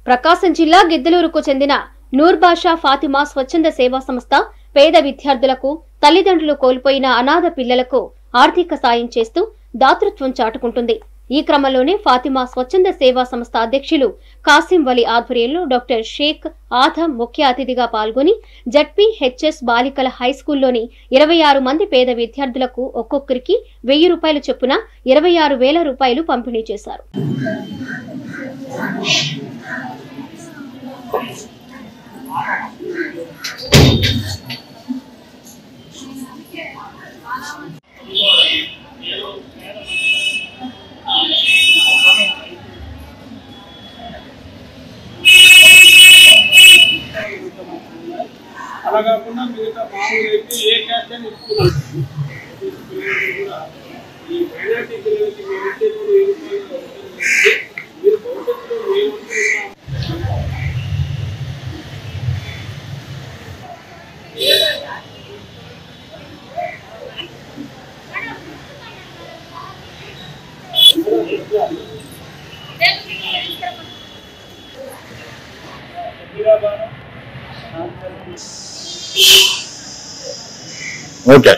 ప్రకాశం జిల్లా గిద్దలూరుకు చెందిన నూర్బాషా ఫాతిమా స్వచ్ఛంద సేవా సంస్థ పేద విద్యార్థులకు, తల్లిదండ్రులు కోల్పోయిన అనాథ పిల్లలకు ఆర్థిక సాయం చేస్తూ దాతృత్వం చాటుకుంటుంది. ఈ క్రమంలోనే ఫాతిమా స్వచ్ఛంద సేవా సంస్థ అధ్యక్షులు కాసిం వలి ఆధ్వర్యంలో డాక్టర్ షేక్ ఆథం ముఖ్య అతిథిగా పాల్గొని జడ్పీహెచ్ఎస్ బాలికల హైస్కూల్లోని 26 మంది పేద విద్యార్థులకు ఒక్కొక్కరికి 1000 రూపాయలు చొప్పున 26,000 రూపాయలు పంపిణీ చేశారు. అలా కాకుండా మిగతా మామూలు అయితే ఏ క్యాస్ట్ అని ఇస్తున్నారు. ఈ మైనార్టీ పిల్లలకి మీరు భవిష్యత్తులో Okay.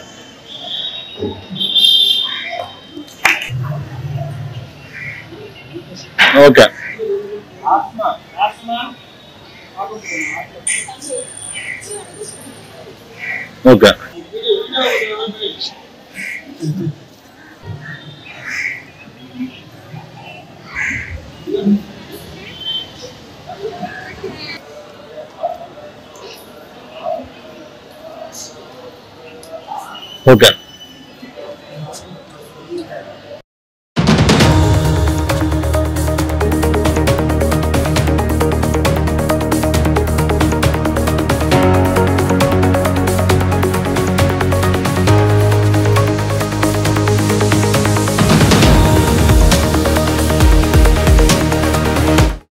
Okay. Okay. Okay.